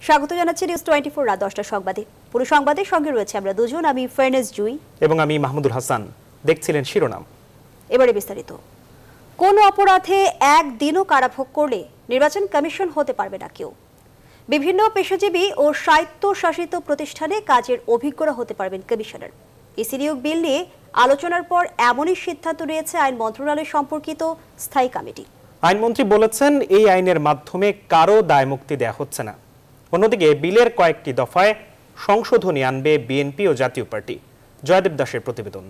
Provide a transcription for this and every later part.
স্বাগত জানাচ্ছি নিউজ 24 রাত 10টার সংবাদে। পুরো সংবাদের সঙ্গে রয়েছে আমরা দুজন, আমি ফেরনেস জুই এবং আমি মাহমুদুল হাসান। দেখছিলেন শিরোনাম, এবারে বিস্তারিত। কোন অপরাধে একদিনও কারাভোগ করলে নির্বাচন কমিশন হতে পারবে না কেউ। বিভিন্ন পেশাজীবী ও স্বায়ত্তশাসিত প্রতিষ্ঠানে কাজের অভিজ্ঞরা হতে পারবেন কমিশনার। ইসি নিয়োগ বিল নিয়ে আলোচনার পর এমনই সিদ্ধান্ত নিয়েছে আইন মন্ত্রণালয় সম্পর্কিত স্থায়ী কমিটি। আইনমন্ত্রী বলেছেন, এই আইনের মাধ্যমে কারো দায়মুক্তি দেয়া হচ্ছে না। অন্যদিকে বিলের কয়েকটি দফায় সংশোধনী আনবে বিএনপি ও জাতীয় পার্টি। জয়দেব দাসের প্রতিবেদন।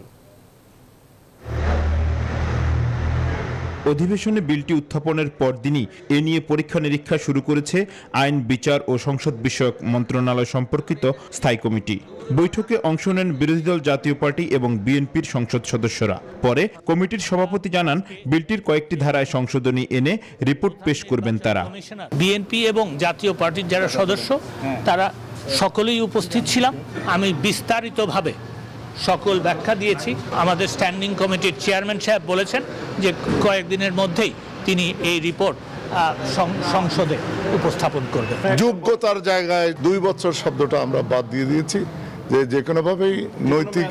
অধিবেশনে বিলটি উত্থাপনের পরদিনই এ নিয়ে পরীক্ষা নিরীক্ষা শুরু করেছে আইন, বিচার ও সংসদ বিষয়ক মন্ত্রণালয় সম্পর্কিত স্থায়ী কমিটি। বৈঠকে অংশ নেন বিরোধী দল জাতীয় পার্টি এবং বিএনপির সংসদ সদস্যরা। পরে কমিটির সভাপতি জানান, বিলটির কয়েকটি ধারায় সংশোধনী এনে রিপোর্ট পেশ করবেন তারা। বিএনপি এবং জাতীয় পার্টির যারা সদস্য তারা সকলেই উপস্থিত ছিলাম। আমি বিস্তারিতভাবে সকল ব্যাখ্যা দিয়েছি। আমাদের স্ট্যান্ডিং কমিটির চেয়ারম্যান সাহেব বলেছেন যে কয়েকদিনের মধ্যেই তিনি এই রিপোর্ট সংসদে উপস্থাপন করবেন। যোগ্যতার জায়গায় 2 বছর শব্দটা আমরা বাদ দিয়ে দিয়েছি, যে কোনোভাবেই নৈতিক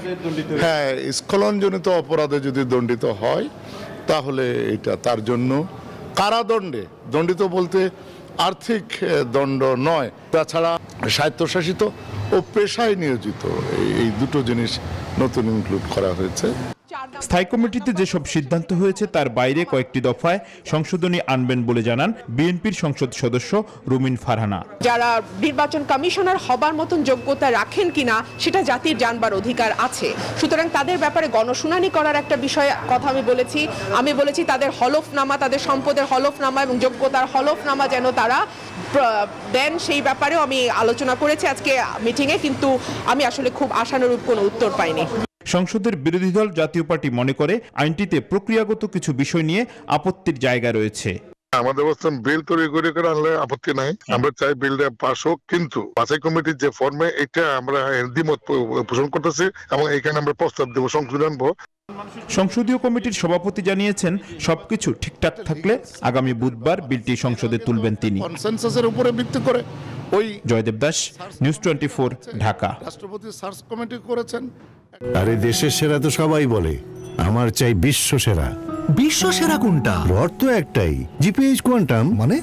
স্খলনজনিত অপরাধে যদি দণ্ডিত হয় তাহলে এটা তার জন্য কারাদণ্ডে দণ্ডিত, বলতে আর্থিক দণ্ড নয়। তাছাড়া স্বায়ত্তশাসিত ও পেশায় নিয়োজিত, এই দুটো জিনিস নতুন ইনক্লুড করা হয়েছে। স্থায়ী কমিটিতে যেসব সিদ্ধান্ত হয়েছে তার বাইরে কয়েকটি দফায় সংশোধনী আনবেন বলে জানান বিএনপির সংসদ সদস্য রুমিন ফারহানা। যারা নির্বাচন কমিশনার হবার মতন যোগ্যতা রাখেন কিনা সেটা জাতির জানবার অধিকার আছে। সুতরাং তাদের ব্যাপারে গণশুনানি করার একটা বিষয় কথা আমি বলেছি তাদের হলফনামা, তাদের সম্পদের হলফনামা এবং যোগ্যতার হলফনামা যেন তারা দেন, সেই ব্যাপারেও আমি আলোচনা করেছি আজকে মিটিংয়ে, কিন্তু আমি আসলে খুব আশানুরূপ কোনো উত্তর পাইনি। সংসদের বিরোধী দল জাতীয় পার্টি মনে করে আইনটিতে প্রক্রিয়াগত কিছু বিষয় নিয়ে আপত্তির জায়গা রয়েছে। আমাদের অবস্থান বিল তৈরি করে আনলে আপত্তি নাই, আমরা চাই বিলটা পাস হোক, কিন্তু বাছাই কমিটির যে ফর্মে এটা আমরা দ্বিমত পোষণ করতেছি এবং এখানে আমরা প্রস্তাব দেব, সংশোধন আনবো। সংসদীয় কমিটির সভাপতি জানিয়েছেন, সবকিছু ঠিকঠাক থাকলে আগামী বুধবার বিলটি সংসদে তুলবেন তিনি। কনসেনসাসের উপরে ভিত্তি করে জয়দেব দাস, নিউজ 24, ঢাকা। রাষ্ট্রপতি সার্চ কমিটি করেছেন। আরে দেশের সেরা তো সবাই বলে, আমার চাই বিশ্ব সেরা। বিশ্ব সেরা কোনটা? রড তো একটাই, জিপিএইচ কোয়ান্টাম। মানে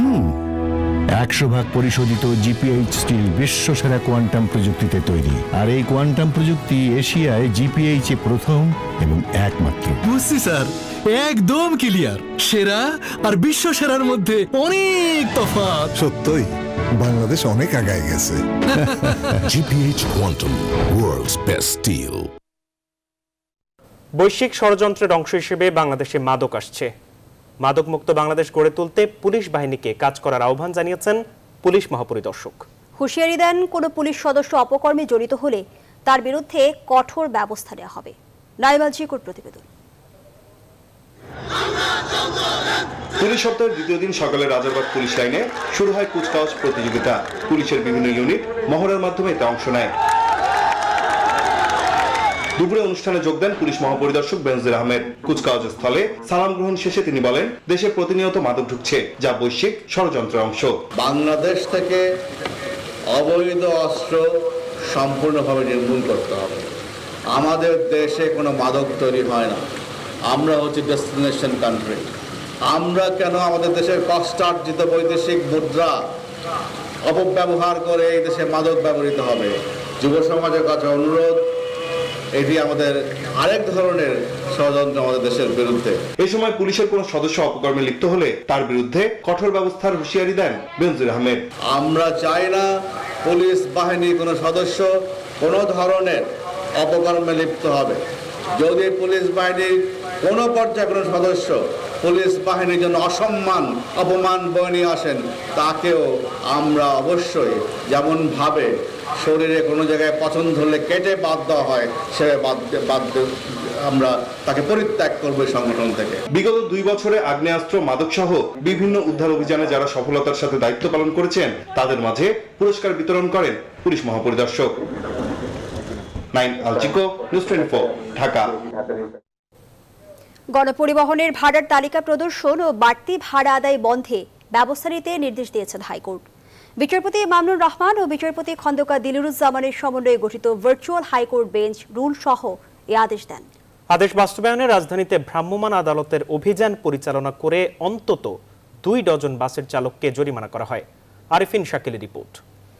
100% পরিশোধিত জিপিএইচ স্টিল বিশ্ব সেরা কোয়ান্টাম প্রযুক্তিতে তৈরি। আর এই কোয়ান্টাম প্রযুক্তি এশিয়ায় জিপিএইচ এ প্রথম এবং একমাত্র। বুঝছি স্যার, একদম ক্লিয়ার। সেরা আর বিশ্ব সেরার মধ্যে অনেক তফাৎ। সত্যই বাংলাদেশ অনেক আগায় গেছে। GPH quantum, world's best steel. বৈশ্বিক ষড়যন্ত্রের অংশ হিসেবে বাংলাদেশে মাদক আসছে। মাদক মুক্ত বাংলাদেশ গড়ে তুলতে পুলিশ বাহিনীকে কাজ করার আহ্বান জানিয়েছেন পুলিশ মহাপরিদর্শক। হুঁশিয়ারি দেন, কোনো পুলিশ সদস্য অপকর্মে জড়িত হলে তার বিরুদ্ধে কঠোর ব্যবস্থা নেওয়া হবে। নাইমাল জিকুর প্রতিবেদন। পুলিশ সপ্তাহের দ্বিতীয় দিন সকালে রাজারবাগ পুলিশ লাইনে শুরু হয় কুচকাওয়াজ প্রতিযোগিতা। পুলিশের বিভিন্ন ইউনিট মহড়ার মাধ্যমে এতে অংশ নেয়। দুপুরে অনুষ্ঠানে যোগ দেন পুলিশ মহাপরিদর্শক বেনজির আহমেদ। কুচকাওয়াজ স্থলে সালাম গ্রহণ শেষে তিনি বলেন, দেশে প্রতিনিয়ত মাদক ঢুকছে, যা বৈশ্বিক ষড়যন্ত্রের অংশ। বাংলাদেশ থেকে অবৈধ অস্ত্র সম্পূর্ণভাবে নির্মূল করতে হবে। আমাদের দেশে কোনো মাদক তৈরি হয় না, আমরা হচ্ছে ডেস্টিনেশন কান্ট্রি। আমরা কেন আমাদের দেশের কষ্টার্জিত বৈদেশিক মুদ্রা অপব্যবহার করে এই দেশে মাদক ব্যবহৃত হবে? যুব সমাজের কাছে অনুরোধ, এটি আমাদের আরেক ধরনের ষড়যন্ত্র আমাদের দেশের বিরুদ্ধে। এই সময় পুলিশের কোন সদস্য অপকর্মে লিপ্ত হলে তার বিরুদ্ধে কঠোর ব্যবস্থার হুঁশিয়ারি দেন বেনজির আহমেদ। আমরা চাই না পুলিশ বাহিনীর কোনো সদস্য কোনো ধরনের অপকর্মে লিপ্ত হবে। যদি পুলিশ বাহিনীর কোনো পর্যায়ে কোনো সদস্য পুলিশ বাহিনীর জন্য অসম্মান অপমান বয়ে নিয়ে আসেন, তাকেও আমরা অবশ্যই যেমনভাবে শরীরে কোনো জায়গায় পছন্দ হলে কেটে বাদ দেওয়া হয়, সে বাদ আমরা তাকে পরিত্যাগ করবো সংগঠন থেকে। বিগত 2 বছরে আগ্নেয়াস্ত্র, মাদক সহ বিভিন্ন উদ্ধার অভিযানে যারা সফলতার সাথে দায়িত্ব পালন করেছেন তাদের মাঝে পুরস্কার বিতরণ করেন পুলিশ মহাপরিদর্শক। নাইন আলচিকো, নিউজ 24, ঢাকা। গণপরিবহনের ভাড়ার তালিকা প্রদর্শন ও বাড়তি ভাড়া আদায় বন্ধে ব্যবস্থা নিতে নির্দেশ দিয়েছেন হাইকোর্ট। বিচারপতি মামুনুর রহমান ও বিচারপতি খন্দকার দিলুরুজ্জামানের সমন্বয়ে গঠিত ভার্চুয়াল হাইকোর্ট বেঞ্চ রুল সহ এই আদেশ দেন। আদেশ বাস্তবায়নে রাজধানীতে ভ্রাম্যমাণ আদালতের অভিযান পরিচালনা করে অন্তত 2 ডজন বাসের চালককে জরিমানা করা হয়। আরিফিন শাকিলের রিপোর্ট।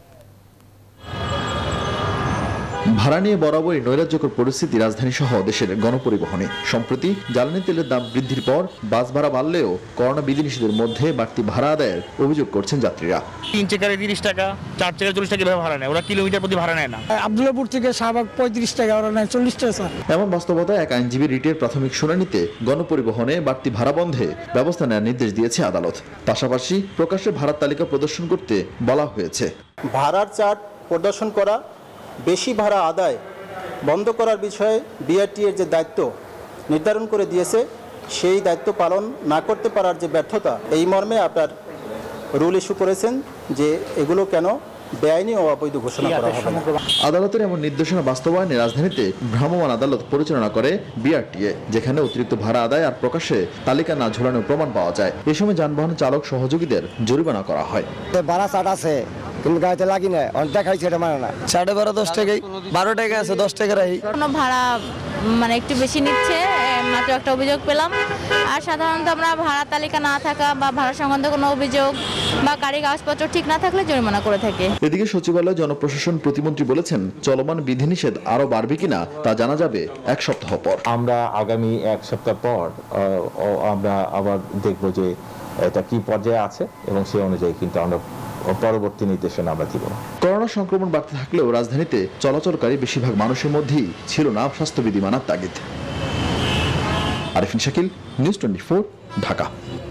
ভাড়া নিয়ে বরাবরই নৈরাজ্যকর পরিস্থিতি রাজধানী সহ দেশের গণপরিবহনে। সম্প্রতি জ্বালানি তেলের দাম বৃদ্ধির পর বাস ভাড়া বাড়লেও করোনা বিধিনিষেধের মধ্যে বাড়তি ভাড়া আদায়ের অভিযোগ করছেন যাত্রীরা। 3 চেকারে 30 টাকা, 4 চেকারে 40 টাকা ভাড়া নেয়, ওরা কিলোমিটার প্রতি ভাড়া নেয় না। আব্দুল্লাহপুর থেকে শাহবাগ 35 টাকা, ওরা নেয় 40 টাকা স্যার। এমন বাস্তবতায় এক আইনজীবী রিটের প্রাথমিক শুনানিতে গণপরিবহনে বাড়তি ভাড়া বন্ধে ব্যবস্থা নেওয়ার নির্দেশ দিয়েছে আদালত। পাশাপাশি প্রকাশ্যে ভাড়ার তালিকা প্রদর্শন করতে বলা হয়েছে। ভাড়ার চার্ট প্রদর্শন করা, বেশি ভাড়া আদায় বন্ধ করার বিষয়ে বিআরটি এর যে দায়িত্ব নির্ধারণ করে দিয়েছে, সেই দায়িত্ব পালন না করতে পারার যে ব্যর্থতা, এই মর্মে আপনার রুল ইস্যু করেছেন যে এগুলো কেন বেআইনি ও অবৈধ ঘোষণা করা হবে না। আদালতের এমন নির্দেশনা বাস্তবায়নে রাজধানীতে ভ্রাম্যমাণ আদালত পরিচালনা করে বিআরটিএ, যেখানে অতিরিক্ত ভাড়া আদায় আর প্রকাশ্যে তালিকা না ঝোলানোর প্রমাণ পাওয়া যায়। এ সময় যানবাহন চালক সহযোগীদের জরিমানা করা হয়। ভাড়া চার্ট আছে কিন্তু গাড়িতে লাগি না, দেখাইছে এটা মানে না। 12.5 10 টাকাই, 12 টাকা আছে, 10 টাকা রাখি। কোনো ভাড়া মানে একটু বেশি নিচ্ছে, মাত্র একটা অভিযোগ পেলাম। আর সাধারণত আমরা ভাড়া তালিকা না থাকা বা ভাড়া সংক্রান্ত কোনো অভিযোগ বা গাড়ি কাগজপত্র ঠিক না থাকলে জরিমানা করে থাকে। এদিকে সচিবালয় জনপ্রশাসন প্রতিমন্ত্রী বলেছেন, চলমান বিধিনিষেধ আরো বাড়বে কিনা তা জানা যাবে 1 সপ্তাহ পর। আমরা আগামী 1 সপ্তাহ পর আমরা আবার দেখব যে এটা কি পর্যায়ে আছে এবং সেই অনুযায়ী কিন্তু আমরা পরবর্তী নির্দেশনা আমরা দিব। করোনা সংক্রমণ বাড়তে থাকলেও রাজধানীতে চলাচলকারী বেশিরভাগ মানুষের মধ্যেই ছিল না স্বাস্থ্যবিধি মানার তাগিদ। আরিফিন শাকিল, নিউজ 24, ঢাকা।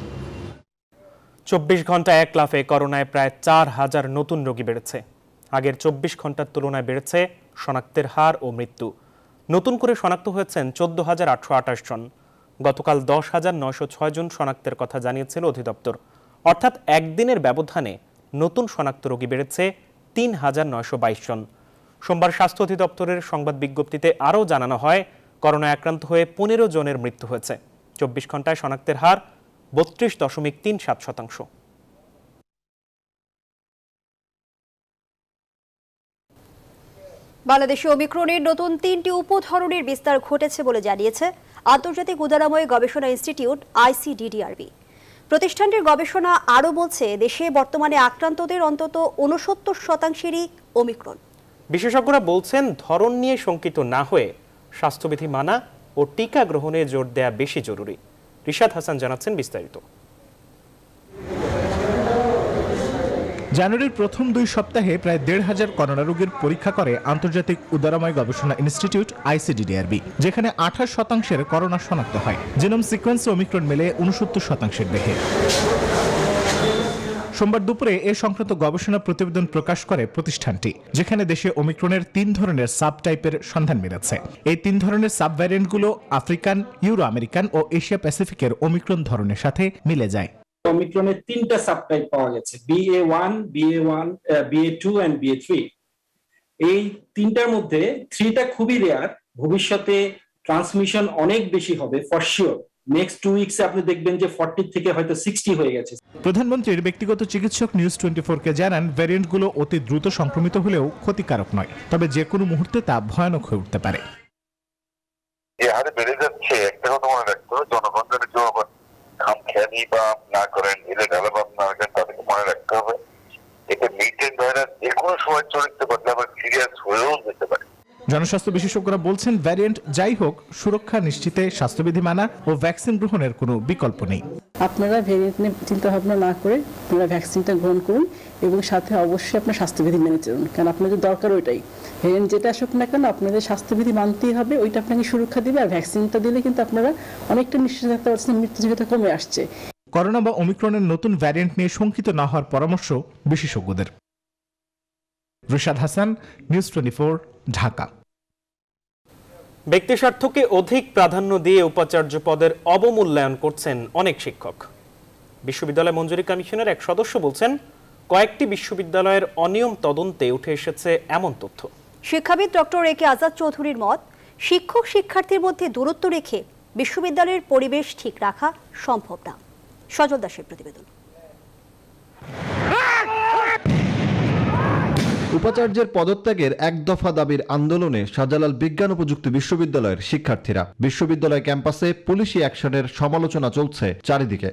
24 ঘন্টা এক লাফে করোনায় প্রায় 4000 নতুন রোগী বেড়েছে। আগের 24 ঘন্টার তুলনায় বেড়েছে শনাক্তের হার ও মৃত্যু। নতুন করে শনাক্ত হয়েছেন 14,828 জন। গতকাল 10,906 জন শনাক্তের কথা জানিয়েছিল অধিদপ্তর। অর্থাৎ একদিনের ব্যবধানে নতুন শনাক্ত রোগী বেড়েছে 3,922 জন। সোমবার স্বাস্থ্য অধিদপ্তরের সংবাদ বিজ্ঞপ্তিতে আরও জানানো হয়, করোনায় আক্রান্ত হয়ে 15 জনের মৃত্যু হয়েছে। 24 ঘন্টায় শনাক্তের হার 32.37%। বাংলাদেশে ওমিক্রনের নতুন 3টি উপধরনের বিস্তার ঘটেছে বলে জানিয়েছে আন্তর্জাতিক উদারাময় গবেষণা ইনস্টিটিউট ICDDRB। প্রতিষ্ঠানটির গবেষণা আরও বলছে, দেশে বর্তমানে আক্রান্তদের অন্তত 69%-ই ওমিক্রন। বিশেষজ্ঞরা বলছেন, ধরন নিয়ে শঙ্কিত না হয়ে স্বাস্থ্যবিধি মানা ও টিকা গ্রহণে জোর দেয়া বেশি জরুরি। রিশাদ হাসান জানাচ্ছেন বিস্তারিত। জানুয়ারির প্রথম 2 সপ্তাহে প্রায় 1,500 করোনা রোগীর পরীক্ষা করে আন্তর্জাতিক উদারাময় গবেষণা ইনস্টিটিউট ICDDRB, যেখানে 28% করোনা শনাক্ত হয়। জিনোম সিকোয়েন্স ওমিক্রন মেলে 69%-এর বেশি। সোমবার দুপুরে এ সংক্রান্ত গবেষণা প্রতিবেদন প্রকাশ করে প্রতিষ্ঠানটি, যেখানে দেশে ওমিক্রনের 3 ধরনের সাব টাইপের সন্ধান মিলেছে। এই 3 ধরনের সাব ভ্যারিয়েন্টগুলো আফ্রিকান, ইউরো আমেরিকান ও এশিয়া প্যাসিফিকের ওমিক্রন ধরনের সাথে মিলে যায়। ওমিক্রনের 3টা সাবটাইপ পাওয়া গেছে, BA1, BA2 এন্ড BA3। এই 3টার মধ্যে 3টা খুবই রেয়ার, ভবিষ্যতে ট্রান্সমিশন অনেক বেশি হবে ফর শিওর। নেক্সট 2 উইকসে আপনি দেখবেন যে 40 থেকে হয়তো 60 হয়ে গেছে। প্রধানমন্ত্রীর ব্যক্তিগত চিকিৎসক নিউজ 24-কে জানান, ভ্যারিয়েন্টগুলো অতি দ্রুত সংক্রমিত হলেও ক্ষতিকারক নয়, তবে যে কোনো মুহূর্তে তা ভয়ানক হয়ে উঠতে পারে। যে হারে বেড়ে যাচ্ছে, একটা কথা মনে রাখতে হবে, জনগণ যদি খামখেয়ালি বা না করেন, এলে ঢালাভাব না করেন, তাদেরকে মনে রাখতে হবে এটা মিটেন ভাইরাস যে কোনো সময় চলতে পারলে আবার সিরিয়াস হয়েও যেতে পারে। জনস্বাস্থ্য বিশেষজ্ঞরা বলছেন, ভ্যারিয়েন্ট যাই হোক, সুরক্ষা নিশ্চিতে স্বাস্থ্যবিধি মানা ও ভ্যাকসিন গ্রহণের কোনো বিকল্প নেই। আপনারা ভ্যারিয়েন্ট নিয়ে চিন্তা ভাবনা না করে আপনারা ভ্যাকসিনটা গ্রহণ করুন এবং সাথে অবশ্যই আপনার স্বাস্থ্যবিধি মেনে চলুন, কারণ আপনাদের দরকার ওইটাই। ভ্যারিয়েন্ট যেটা আসুক না কেন, আপনাদের স্বাস্থ্যবিধি মানতেই হবে, ওইটা আপনাকে সুরক্ষা দিবে। আর ভ্যাকসিনটা দিলে কিন্তু আপনারা অনেকটা নিশ্চিত থাকতে পারছেন মৃত্যু ঝুঁকিটা কমে আসছে। করোনা বা ওমিক্রনের নতুন ভ্যারিয়েন্ট নিয়ে শঙ্কিত না হওয়ার পরামর্শ বিশেষজ্ঞদের। রিশাদ হাসান, নিউজ 24, ঢাকা। ব্যক্তিস্বার্থকে অধিক প্রাধান্য দিয়ে উপাচার্য পদের অবমূল্যায়ন করছেন অনেক শিক্ষক। বিশ্ববিদ্যালয় মঞ্জুরি কমিশনের এক সদস্য বলছেন, কয়েকটি বিশ্ববিদ্যালয়ের অনিয়ম তদন্তে উঠে এসেছে এমন তথ্য। শিক্ষাবিদ ডক্টর এ কে আজাদ চৌধুরীর মত, শিক্ষক শিক্ষার্থীর মধ্যে দূরত্ব রেখে বিশ্ববিদ্যালয়ের পরিবেশ ঠিক রাখা সম্ভব না। সজল দাসের প্রতিবেদন। উপাচার্যের পদত্যাগের এক দফা দাবির আন্দোলনে শাহজালাল বিজ্ঞান ও প্রযুক্তি বিশ্ববিদ্যালয়ের শিক্ষার্থীরা। বিশ্ববিদ্যালয় ক্যাম্পাসে পুলিশি অ্যাকশনের সমালোচনা চলছে চারিদিকে।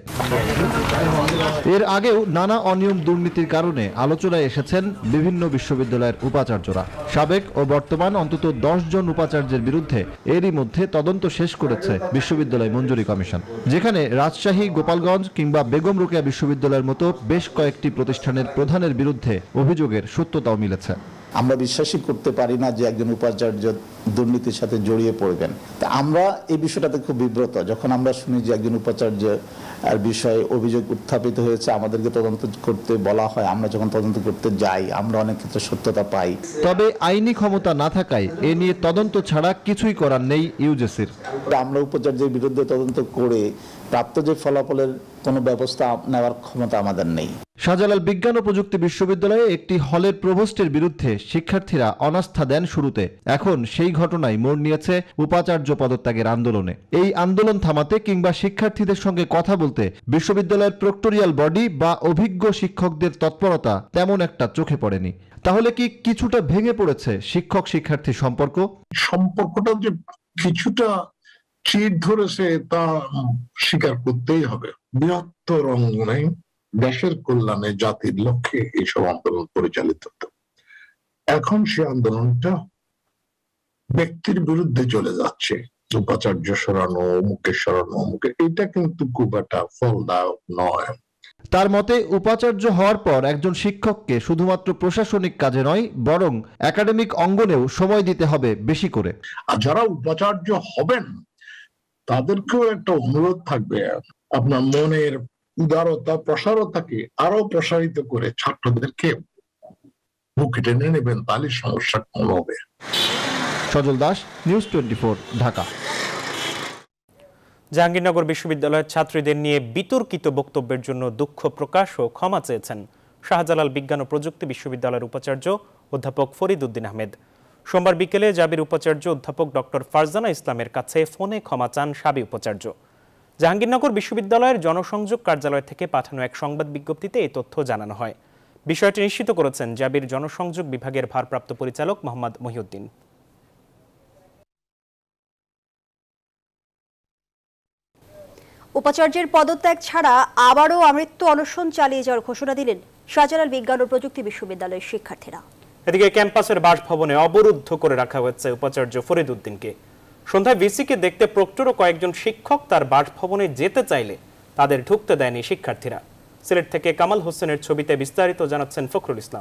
এর আগেও নানা অনিয়ম দুর্নীতির কারণে আলোচনায় এসেছেন বিভিন্ন বিশ্ববিদ্যালয়ের উপাচার্যরা। সাবেক ও বর্তমান অন্তত 10 জন উপাচার্যের বিরুদ্ধে এরই মধ্যে তদন্ত শেষ করেছে বিশ্ববিদ্যালয় মঞ্জুরি কমিশন, যেখানে রাজশাহী, গোপালগঞ্জ কিংবা বেগম রোকেয়া বিশ্ববিদ্যালয়ের মতো বেশ কয়েকটি প্রতিষ্ঠানের প্রধানের বিরুদ্ধে অভিযোগের সত্যতাও মিলেছে। আমরা বিশ্বাসই করতে পারি না যে একজন উপাচার্য দুর্নীতির সাথে জড়িয়ে পড়বেন। তা আমরা এই বিষয়টাতে খুব বিব্রত যখন আমরা শুনি যে একজন উপাচার্য আর বিষয়ে অভিযোগ উত্থাপিত হয়েছে, আমাদেরকে তদন্ত করতে বলা হয়। আমরা যখন তদন্ত করতে যাই আমরা অনেক ক্ষেত্রে সত্যতা পাই। তবে আইনি ক্ষমতা না থাকায় এ নিয়ে তদন্ত ছাড়া কিছুই করার নেই ইউজিসির। আমরা উপাচার্যের বিরুদ্ধে তদন্ত করে প্রাপ্ত যে ফলাফলের কোনো ব্যবস্থা নেওয়ার ক্ষমতা আমাদের নেই। শাহজালাল বিজ্ঞান ও প্রযুক্তি বিশ্ববিদ্যালয়ে একটি হলের প্রভোস্টের বিরুদ্ধে শিক্ষার্থীরা অনাস্থা দেন শুরুতে। এখন সেই ঘটনায় মোড় নিয়েছে উপাচার্য পদত্যাগের আন্দোলনে। এই আন্দোলন থামাতে কিংবা শিক্ষার্থীদের সঙ্গে কথা বলতে বিশ্ববিদ্যালয়ের প্রক্টোরিয়াল বডি বা অভিজ্ঞ শিক্ষকদের তৎপরতা তেমন একটা চোখে পড়েনি। তাহলে কি কিছুটা ভেঙে পড়েছে শিক্ষক শিক্ষার্থী সম্পর্কটা যে কিছুটা চির ধরেছে তা স্বীকার করতেই হবে। বৃহত্তর অঙ্গনে দেশের কল্যাণে জাতির লক্ষ্যে এইসব আন্দোলন পরিচালিত হতো। এখন সে আন্দোলনটা ব্যক্তির বিরুদ্ধে চলে যাচ্ছে। উপাচার্য সরানো, অমুকের সরানো, অমুকের, এটা কিন্তু খুব একটা ফলদায়ক নয়। তার মতে উপাচার্য হওয়ার পর একজন শিক্ষককে শুধুমাত্র প্রশাসনিক কাজে নয় বরং একাডেমিক অঙ্গনেও সময় দিতে হবে বেশি করে। আর যারা উপাচার্য হবেন তাদেরকেও একটা অনুরোধ থাকবে, আপনার মনের উদারতা প্রসারতাকে আরো প্রসারিত করে ছাত্রদেরকে বুকে টেনে নেবেন, তাহলে সমস্যা কম হবে। সজল দাস, নিউজ 24, ঢাকা। জাহাঙ্গীরনগর বিশ্ববিদ্যালয়ের ছাত্রীদের নিয়ে বিতর্কিত বক্তব্যের জন্য দুঃখ প্রকাশ ও ক্ষমা চেয়েছেন শাহজালাল বিজ্ঞান ও প্রযুক্তি বিশ্ববিদ্যালয়ের উপাচার্য অধ্যাপক ফরিদ উদ্দিন আহমেদ। সোমবার বিকেলে জাবির উপাচার্য অধ্যাপক ডক্টর ফারজানা ইসলামের কাছে ফোনে ক্ষমা চান সাবেক উপাচার্য। জাহাঙ্গীরনগর বিশ্ববিদ্যালয়ের জনসংযোগ কার্যালয় থেকে পাঠানো এক সংবাদ বিজ্ঞপ্তিতে এই তথ্য জানানো হয়। বিষয়টি নিশ্চিত করেছেন জাবির জনসংযোগ বিভাগের ভারপ্রাপ্ত পরিচালক মোহাম্মদ মহিউদ্দিন। উপাচার্যের পদত্যাগ ছাড়া আবারও আমৃত্যু অনশন চালিয়ে যাওয়ার ঘোষণা দিলেন শাহজালাল বিজ্ঞান ও প্রযুক্তি বিশ্ববিদ্যালয়ের শিক্ষার্থীরা। এদিকে ক্যাম্পাসের বাসভবনে অবরুদ্ধ করে রাখা হয়েছে উপাচার্য ফরিদ উদ্দিনকে। সন্ধ্যায় ভিসিকে দেখতে প্রক্টর ও কয়েকজন শিক্ষক তার বাসভবনে যেতে চাইলে তাদের ঢুকতে দেয়নি শিক্ষার্থীরা। সিলেট থেকে কামাল হোসেনের ছবিতে বিস্তারিত জানাচ্ছেন ফখরুল ইসলাম।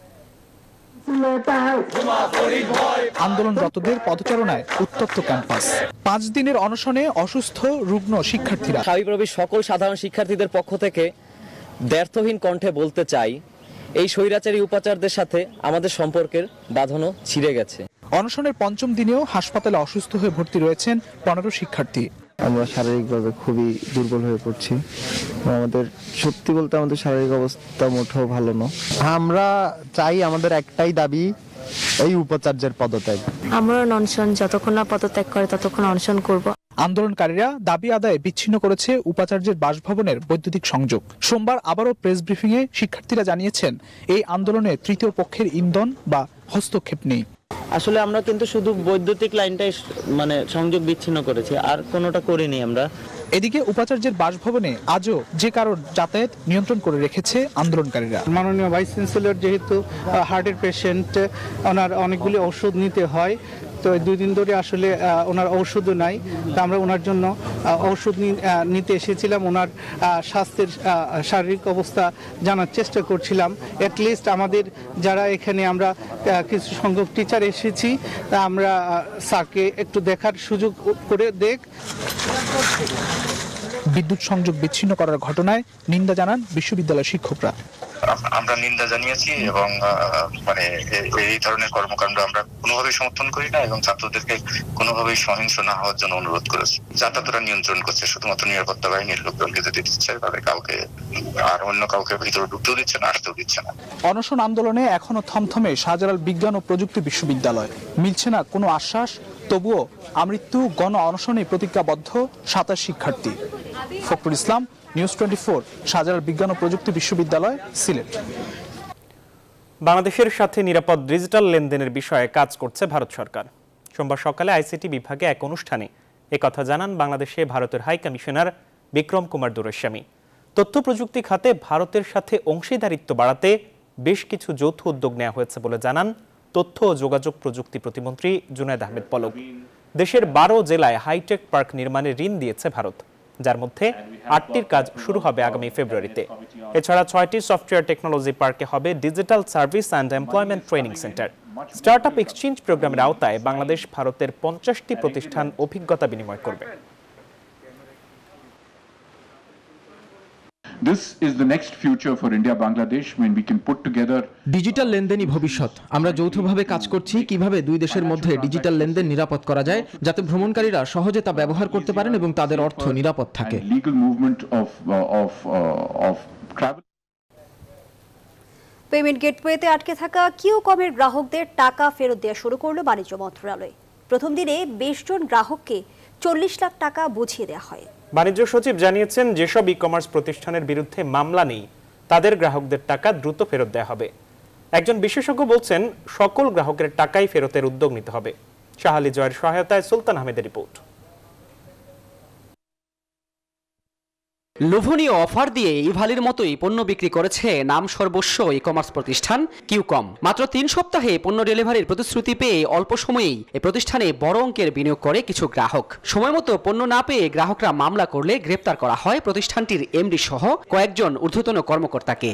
আন্দোলনরতদের পদচারণায় উত্তপ্ত ক্যাম্পাস। 5 দিনের অনশনে অসুস্থ রুগ্ন শিক্ষার্থীরা। সাবিপ্রবি সকল সাধারণ শিক্ষার্থীদের পক্ষ থেকে ব্যর্থহীন কণ্ঠে বলতে চাই, এই স্বৈরাচারী উপাচারদের সাথে আমাদের সম্পর্কের বাঁধনও ছিঁড়ে গেছে। অনশনের 5ম দিনেও হাসপাতালে অসুস্থ হয়ে ভর্তি রয়েছেন 15 শিক্ষার্থী। আমরা শারীরিকভাবে খুবই দুর্বল হয়ে পড়ছি। আমাদের সত্যি বলতে আমাদের শারীরিক অবস্থা মোটেও ভালো না। আমরা চাই, আমাদের একটাই দাবি, এই উপাচার্যের পদত্যাগ। আমরা অনশন যতক্ষণ না পদত্যাগ করে ততক্ষণ অনশন করব। আন্দোলনকারীরা দাবি আদায়ে বিচ্ছিন্ন করেছে উপাচার্যের বাসভবনের বৈদ্যুতিক সংযোগ। সোমবার আবারও প্রেস ব্রিফিংয়ে শিক্ষার্থীরা জানিয়েছেন এই আন্দোলনে তৃতীয় পক্ষের ইন্ধন বা হস্তক্ষেপ নেই। আসলে আমরা কিন্তু শুধু বৈদ্যুতিক লাইনটাই সংযোগ বিচ্ছিন্ন করেছি, আর কোনোটা করিনি আমরা। এদিকে উপাচার্যের বাসভবনে আজও যে কারণ যাতায়াত নিয়ন্ত্রণ করে রেখেছে আন্দোলনকারীরা। মাননীয় ভাইস চ্যান্সেলর যেহেতু হার্টের পেশেন্ট, ওনার অনেকগুলি ওষুধ নিতে হয়, তো 2 দিন ধরে আসলে ওনার ঔষধও নাই। তা আমরা ওনার জন্য ঔষধ নিতে এসেছিলাম, ওনার স্বাস্থ্যের শারীরিক অবস্থা জানার চেষ্টা করছিলাম। অ্যাটলিস্ট আমাদের যারা এখানে আমরা কিছু সংখ্যক টিচার এসেছি, তা আমরা স্যারকে একটু দেখার সুযোগ করে দেখ। বিদ্যুৎ সংযোগ বিচ্ছিন্ন করার ঘটনায় নিন্দা জানান বিশ্ববিদ্যালয়ের শিক্ষকরা। আমরা নিন্দা জানিয়েছি এবং এই ধরনের কর্মকাণ্ড আমরা কোনোভাবেই সমর্থন করি না এবং ছাত্রদেরকে কোনোভাবেই সহিংস না হওয়ার জন্য অনুরোধ করেছি। যাতায়াতরা নিয়ন্ত্রণ করছে, শুধুমাত্র নিরাপত্তা বাহিনীর লোকজনকে যদি দিচ্ছে, তাদের কাউকে আর অন্য কাউকে ভিতরে ঢুকতেও দিচ্ছে না, আসতেও দিচ্ছে না। অনশন আন্দোলনে এখনো থমথমে শাহজালাল বিজ্ঞান ও প্রযুক্তি বিশ্ববিদ্যালয়। মিলছে না কোনো আশ্বাস, তবুও আমৃত্যু গণ অনশনে প্রতিজ্ঞাবদ্ধ 27 শিক্ষার্থী। ফখরুল ইসলাম, নিউজ 24, শাহজালাল বিজ্ঞান ও প্রযুক্তি বিশ্ববিদ্যালয়, সিলেট। বাংলাদেশের সাথে নিরাপদ ডিজিটাল লেনদেনের বিষয়ে কাজ করছে ভারত সরকার। সোমবার সকালে আইসিটি বিভাগে এক অনুষ্ঠানে একথা জানান বাংলাদেশে ভারতের হাই কমিশনার বিক্রম কুমার দোরাইস্বামী। তথ্য প্রযুক্তি খাতে ভারতের সাথে অংশীদারিত্ব বাড়াতে বেশ কিছু যৌথ উদ্যোগ নেওয়া হয়েছে বলে জানান তথ্য ও যোগাযোগ প্রযুক্তি প্রতিমন্ত্রী জুনায়েদ আহমেদ পলক। দেশের 12 জেলায় হাইটেক পার্ক নির্মাণে ঋণ দিয়েছে ভারত, যার মধ্যে 8টির কাজ শুরু হবে আগামী ফেব্রুয়ারিতে। এছাড়া 6টি সফটওয়্যার টেকনোলজি পার্কে হবে digital service and employment training centre. Startup exchange প্রোগ্রামের আওতায় বাংলাদেশ ভারতের 50টি প্রতিষ্ঠান অভিজ্ঞতা বিনিময় করবে। This is the next future for India Bangladesh when we can put together digital লেনদেনই ভবিষ্যৎ। আমরা যৌথভাবে কাজ করছি কিভাবে দুই দেশের মধ্যে ডিজিটাল লেনদেন নিরাপদ করা যায়, যাতে ভ্রমণকারীরা সহজে তা ব্যবহার করতে পারেন এবং তাদের অর্থ নিরাপদ থাকে। legal movement of travel. Payment গেটওয়েতে আটকে থাকা কিউকমের গ্রাহকদের টাকা ফেরত দেওয়া শুরু করল বাণিজ্য মন্ত্রণালয়। প্রথম দিনে 20 জন গ্রাহককে 40 লাখ টাকা বুঝিয়ে দেওয়া হয়। বাণিজ্য সচিব জানিয়েছেন, যেসব ই কমার্স প্রতিষ্ঠানের বিরুদ্ধে মামলা নেই তাদের গ্রাহকদের টাকা দ্রুত ফেরত দেওয়া হবে। একজন বিশেষজ্ঞ বলছেন, সকল গ্রাহকের টাকাই ফেরতের উদ্যোগ নিতে হবে। শাহালি জয়ের সহায়তায় সুলতান আহমেদের রিপোর্ট। লোভনীয় অফার দিয়ে ইভালির মতোই পণ্য বিক্রি করেছে নাম সর্বস্ব ই কমার্স প্রতিষ্ঠান কিউকম। মাত্র 3 সপ্তাহে পণ্য ডেলিভারির প্রতিশ্রুতি পেয়ে অল্প সময়েই এই প্রতিষ্ঠানে বড় অঙ্কের বিনিয়োগ করে কিছু গ্রাহক। সময় মতো পণ্য না পেয়ে গ্রাহকরা মামলা করলে গ্রেপ্তার করা হয় প্রতিষ্ঠানটির এমডি সহ কয়েকজন ঊর্ধ্বতন কর্মকর্তাকে।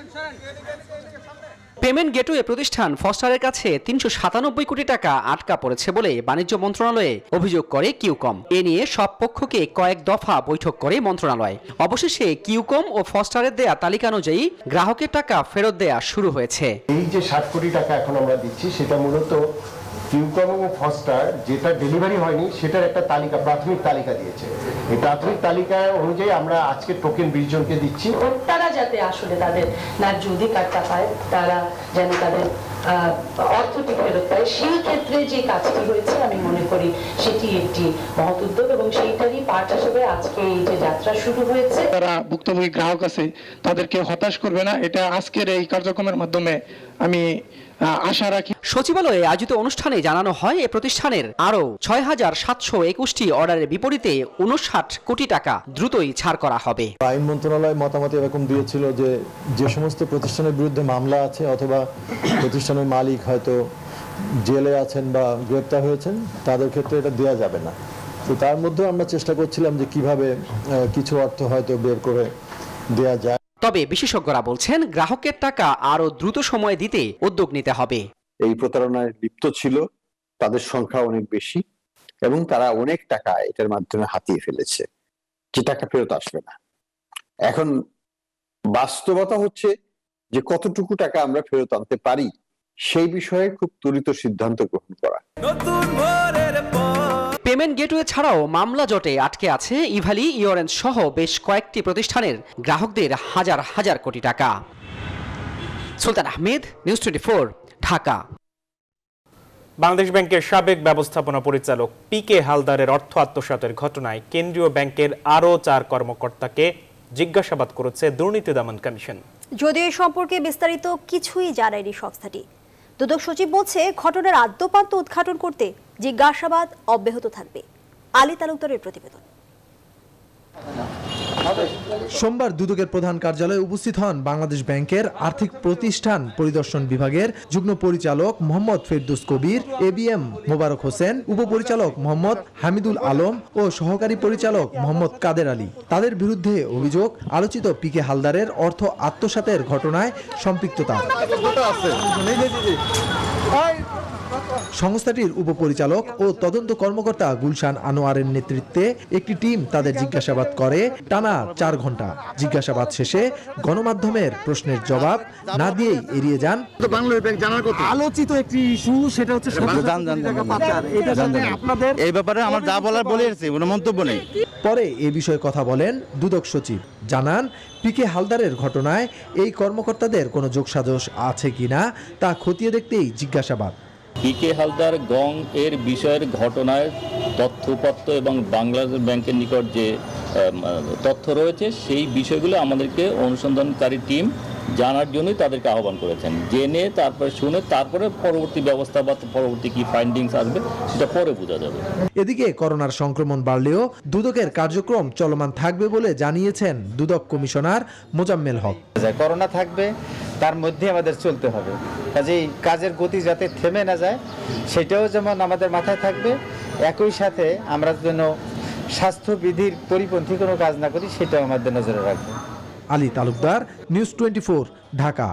পেমেন্ট গেটওয়ে প্রতিষ্ঠান ফস্টারের কাছে 397 কোটি টাকা আটকা পড়েছে বলে বাণিজ্য মন্ত্রণালয়ে অভিযোগ করে কিউকম। এ নিয়ে সব পক্ষকে কয়েক দফা বৈঠক করে মন্ত্রণালয়। অবশেষে কিউকম ও ফস্টারের দেয়া তালিকা অনুযায়ী গ্রাহকের টাকা ফেরত দেয়া শুরু হয়েছে। এই যে 60 কোটি টাকা এখন আমরা দিচ্ছি, সেটা মূলত কিউকম এবং ফস্টার যেটা ডেলিভারি হয়নি সেটার একটা তালিকা, প্রাথমিক তালিকা দিয়েছে। এই প্রাথমিক তালিকা অনুযায়ী আমরা আজকে টোকেন 20 জনকে দিচ্ছি। তারা যাতে আসলে তাদের ন্যায্য অধিকারটা পায়, তারা যেন তাদের অর্থটি ফেরত পায়, সেই ক্ষেত্রে যে কাজটি হয়েছে আমি মনে করি সেটি একটি মহৎ উদ্যোগ এবং সেইটারই পার্ট হিসেবে আজকে এই যে যাত্রা শুরু হয়েছে। যারা ভুক্তভোগী গ্রাহক আছে তাদেরকে হতাশ করবে না, এটা আজকের এই কার্যক্রমের মাধ্যমে আমি আশা রাখি। সচিবালয়ে আয়োজিত অনুষ্ঠানে জানানো হয়, এই প্রতিষ্ঠানের আরো 6721টি অর্ডারের বিপরীতে 59 কোটি টাকা দ্রুতই ছাড় করা হবে। আইন মন্ত্রণালয় মতামত এরকম দিয়েছিল যে সমস্ত প্রতিষ্ঠানের বিরুদ্ধে মামলা আছে অথবা প্রতিষ্ঠানের মালিক হয়তো জেলে আছেন বা গ্রেপ্তার হয়েছেন, তাদের ক্ষেত্রে এটা দেওয়া যাবে না। তো তার মধ্যে আমরা চেষ্টা করছিলাম যে কিভাবে কিছু অর্থ হয়তো বের করে দেওয়া যায়। তবে বিশেষজ্ঞরা বলছেন, গ্রাহকের টাকা আরো দ্রুত সময়ে দিতে উদ্যোগ নিতে হবে। এই প্রতারণায় লিপ্ত ছিল তাদের সংখ্যা অনেক বেশি এবং তারা অনেক টাকা এটার মাধ্যমে হাতিয়ে ফেলেছে, যে টাকা ফেরত আসবে না। এখন বাস্তবতা হচ্ছে যে কতটুকু টাকা আমরা ফেরত আনতে পারি সেই বিষয়ে খুব ত্বরিত সিদ্ধান্ত গ্রহণ করা। পেমেন্ট গেটওয়ে ছাড়াও মামলা জটে আটকে আছে ইভালি, ইওরেন্স সহ বেশ কয়েকটি প্রতিষ্ঠানের গ্রাহকদের হাজার হাজার কোটি টাকা। সুলতান আহমেদ, নিউজ 24, ঢাকা। বাংলাদেশ ব্যাংকের সাবেক ব্যবস্থাপনা পরিচালক পিকে হালদারের অর্থ আত্মসাতের ঘটনায় কেন্দ্রীয় ব্যাংকের আরও 4 কর্মকর্তাকে জিজ্ঞাসাবাদ করেছে দুর্নীতি দমন কমিশন। যদিও এই সম্পর্কে বিস্তারিত কিছুই জানায়নি সংস্থাটি। দুদক সচিব বলছে, ঘটনার আদ্যপান্ত উদ্ঘাটন করতে জিজ্ঞাসাবাদ অব্যাহত থাকবে। আলী তালুকদারের প্রতিবেদন। সোমবার দুদকের প্রধান কার্যালয়ে উপস্থিত হন বাংলাদেশ ব্যাংকের আর্থিক প্রতিষ্ঠান পরিদর্শন বিভাগের যুগ্ম পরিচালক মোহাম্মদ ফেরদৌস কবির, এবিএম মোবারক হোসেন, উপপরিচালক মোহাম্মদ হামিদুল আলম ও সহকারী পরিচালক মোহাম্মদ কাদের আলী। তাদের বিরুদ্ধে অভিযোগ, আলোচিত পিকে হালদারের অর্থ আত্মসাতের ঘটনায় সম্পৃক্ততা। সংস্থাটির উপপরিচালক ও তদন্ত কর্মকর্তা গুলশান আনোয়ারের নেতৃত্বে একটি টিম তাদের জিজ্ঞাসাবাদ করে টানা 4 ঘন্টা। জিজ্ঞাসাবাদ শেষে গণমাধ্যমের প্রশ্নের জবাব না দিয়েই এড়িয়ে যান। বাংলাদেশ ব্যাংক জানার কথা আলোচিত একটি ইস্যু, সেটা হচ্ছে এই ব্যাপারে আমার যা বলার বলে এসেছি, কোনো মন্তব্য নেই। পরে এ বিষয়ে কথা বলেন দুদক সচিব, জানান পিকে হালদারের ঘটনায় এই কর্মকর্তাদের কোনো যোগসাজশ আছে কিনা তা খতিয়ে দেখতেই জিজ্ঞাসাবাদ। পিকে হালদার গং এর বিষয়ের ঘটনায় তথ্যপত্র এবং বাংলাদেশ ব্যাংকের নিকট যে তথ্য রয়েছে সেই বিষয়গুলো আমাদেরকে অনুসন্ধানকারী টিম জানার জন্যই তাদেরকে আহ্বান করেছেন। জেনে তারপরে শুনে তারপরে পরবর্তী ব্যবস্থা বা পরবর্তী কি ফাইন্ডিংস আসবে সেটা পরে বোঝা যাবে। এদিকে করোনার সংক্রমণ বাড়লেও দুদকের কার্যক্রম চলমান থাকবে বলে জানিয়েছেন দুদক কমিশনার মোজাম্মেল হক। করোনা থাকবে, তার মধ্যে আমাদের চলতে হবে, কাজেই কাজের গতি যাতে থেমে না যায় সেটাও যেমন আমাদের মাথায় থাকবে, একই সাথে আমরা যেন স্বাস্থ্যবিধির পরিপন্থী কোনো কাজ না করি সেটাও আমাদের নজরে রাখবো। আলী তালুকদার, নিউজ 24, ঢাকা।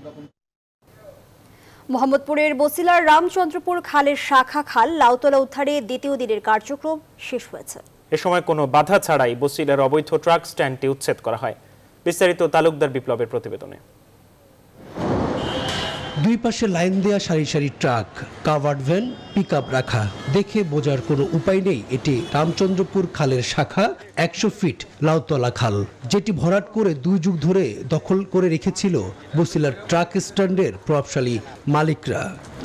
মোহাম্মদপুরের বসিলার রামচন্দ্রপুর খালের শাখা খাল লাউতলা উদ্ধারে দ্বিতীয় দিনের কার্যক্রম শেষ হয়েছে। এ সময় কোনো বাধা ছাড়াই বসিলার অবৈধ ট্রাক স্ট্যান্ডটি উচ্ছেদ করা হয়। বিস্তারিত তালুকদার বিপ্লবের প্রতিবেদনে। দুই পাশে লাইন দেয়া সারি সারি ট্রাক, কাভার্ড ভ্যান, পিকআপ রাখা, দেখে বোঝার কোনো উপায় নেই এটি রামচন্দ্রপুর খালের শাখা 100 ফিট লাউতলা খাল, যেটি ভরাট করে 2 যুগ ধরে দখল করে রেখেছিল বসিলার ট্রাক স্ট্যান্ডের প্রভাবশালী মালিকরা।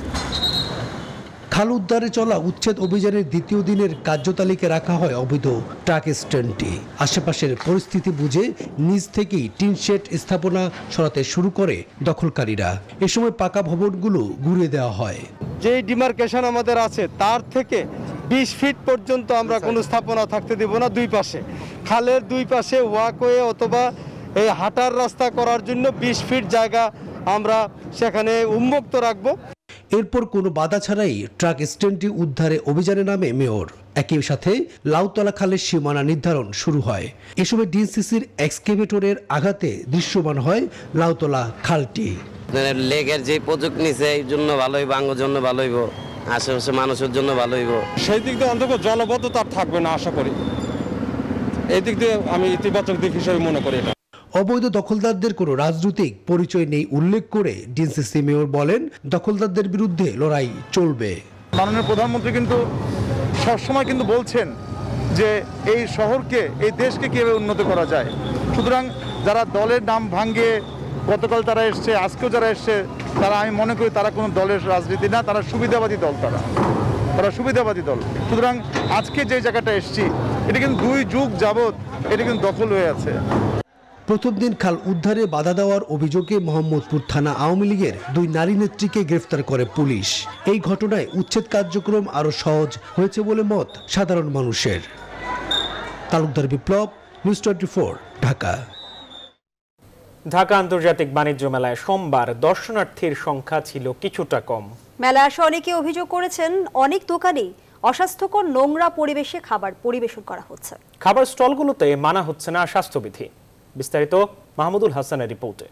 খাল উদ্ধারে চলা উচ্ছেদ অভিযানের দ্বিতীয় দিনের কার্যতালিকায় রাখা হয় অবৈধ ট্রাক স্ট্যান্ডটি। আশেপাশের পরিস্থিতি বুঝে নিজ থেকেই টিন শেড স্থাপনা সরাতে শুরু করে দখলকারীরা। এ সময় পাকা ভবনগুলো ঘুরিয়ে দেওয়া হয়। যে ডিমার্কেশন আমাদের আছে তার থেকে 20 ফিট পর্যন্ত আমরা কোনো স্থাপনা থাকতে দেব না। দুই পাশে খালের দুই পাশে ওয়াকওয়ে অথবা এই হাঁটার রাস্তা করার জন্য 20 ফিট জায়গা আমরা সেখানে উন্মুক্ত রাখবো। এরপর কোনো বাধা ছাড়াই ট্রাক স্ট্যান্ডটি উদ্ধারে অভিযানে নামে মেয়র। একই সাথে লাউতলা খালের সীমানা নির্ধারণ শুরু হয়। এ সময় ডিএনসিসির এক্সকেভেটরের আঘাতে দৃশ্যমান হয় লাউতলা খালটি। লেগের যে প্রযুক্তি নিছে এই জন্য ভালো হইব, আঙ্গর জন্য ভালো হইব, আশেপাশে মানুষের জন্য ভালো হইব। সেই দিক দিয়ে অন্তত জলবদ্ধতা থাকবে না আশা করি। এই দিক দিয়ে আমি ইতিবাচক দিক হিসেবে মনে করি এটা। অবৈধ দখলদারদের কোনো রাজনৈতিক পরিচয় নেই উল্লেখ করে ডিএনসিসি মেয়র বলেন, দখলদারদের বিরুদ্ধে লড়াই চলবে। মাননীয় প্রধানমন্ত্রী কিন্তু সবসময় কিন্তু বলছেন যে এই শহরকে, এই দেশকে কিভাবে উন্নত করা যায়। সুতরাং যারা দলের নাম ভাঙিয়ে গতকাল তারা এসছে, আজকেও যারা এসছে, তারা আমি মনে করি তারা কোনো দলের রাজনীতি না, তারা সুবিধাবাদী দল, তারা সুবিধাবাদী দল। সুতরাং আজকে যে জায়গাটা এসছি এটা কিন্তু 2 যুগ যাবৎ এটা কিন্তু দখল হয়ে আছে। প্রথম দিন খাল উদ্ধারে বাধা দেওয়ার অভিযোগে মোহাম্মদপুর থানা আওয়ামী লীগের 2 নারী নেত্রীকে গ্রেফতার করে পুলিশ। এই ঘটনায় উচ্ছেদ কার্যক্রম আরো সহজ হয়েছে বলে মত সাধারণ মানুষের। তালুকদার বিপ্লব, নিউজ 24, ঢাকা। ঢাকা আন্তর্জাতিক বাণিজ্য মেলায় সোমবার দর্শনার্থীর সংখ্যা ছিল কিছুটা কম। মেলায় আসে অনেকে অভিযোগ করেছেন অনেক দোকানে অস্বাস্থ্যকর নোংরা পরিবেশে খাবার পরিবেশন করা হচ্ছে। খাবার স্টলগুলোতে মানা হচ্ছে না স্বাস্থ্যবিধি। বিস্তারিত মাহমুদুল হাসানের রিপোর্টে।